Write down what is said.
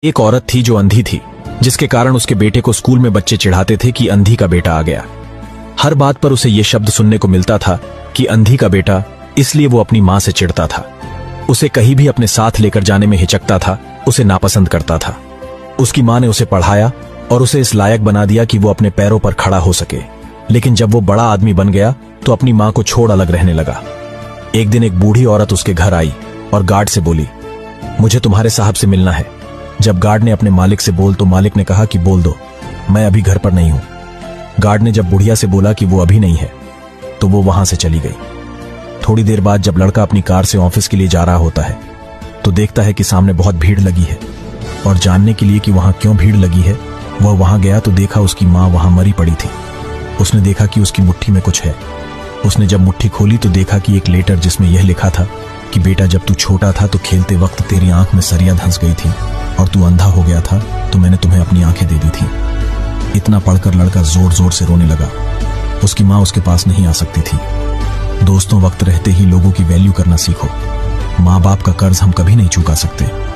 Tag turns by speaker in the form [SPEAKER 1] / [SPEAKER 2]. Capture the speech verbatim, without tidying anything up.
[SPEAKER 1] एक औरत थी जो अंधी थी, जिसके कारण उसके बेटे को स्कूल में बच्चे चिढ़ाते थे कि अंधी का बेटा आ गया। हर बात पर उसे यह शब्द सुनने को मिलता था कि अंधी का बेटा, इसलिए वो अपनी मां से चिढ़ता था। उसे कहीं भी अपने साथ लेकर जाने में हिचकता था, उसे नापसंद करता था। उसकी मां ने उसे पढ़ाया और उसे इस लायक बना दिया कि वो अपने पैरों पर खड़ा हो सके। लेकिन जब वो बड़ा आदमी बन गया तो अपनी मां को छोड़ अलग रहने लगा। एक दिन एक बूढ़ी औरत उसके घर आई और गार्ड से बोली, मुझे तुम्हारे साहब से मिलना है। जब गार्ड ने अपने मालिक से बोल तो मालिक ने कहा कि बोल दो, मैं अभी घर पर नहीं हूं। गार्ड ने जब बुढ़िया से बोला कि वो अभी नहीं है तो वो वहां से चली गई। थोड़ी देर बाद जब लड़का अपनी कार से ऑफिस के लिए जा रहा होता है तो देखता है कि सामने बहुत भीड़ लगी है, और जानने के लिए कि वहां क्यों भीड़ लगी है वह वहां गया तो देखा उसकी मां वहां मरी पड़ी थी। उसने देखा कि उसकी मुट्ठी में कुछ है। उसने जब मुट्ठी खोली तो देखा कि एक लेटर जिसमें यह लिखा था कि बेटा, जब तू छोटा था तो खेलते वक्त तेरी आंख में सरिया धंस गई थी और तू अंधा हो गया था तो मैंने तुम्हें अपनी आंखें दे दी थी। इतना पढ़कर लड़का जोर जोर से रोने लगा। उसकी मां उसके पास नहीं आ सकती थी। दोस्तों, वक्त रहते ही लोगों की वैल्यू करना सीखो। माँ बाप का कर्ज हम कभी नहीं चुका सकते।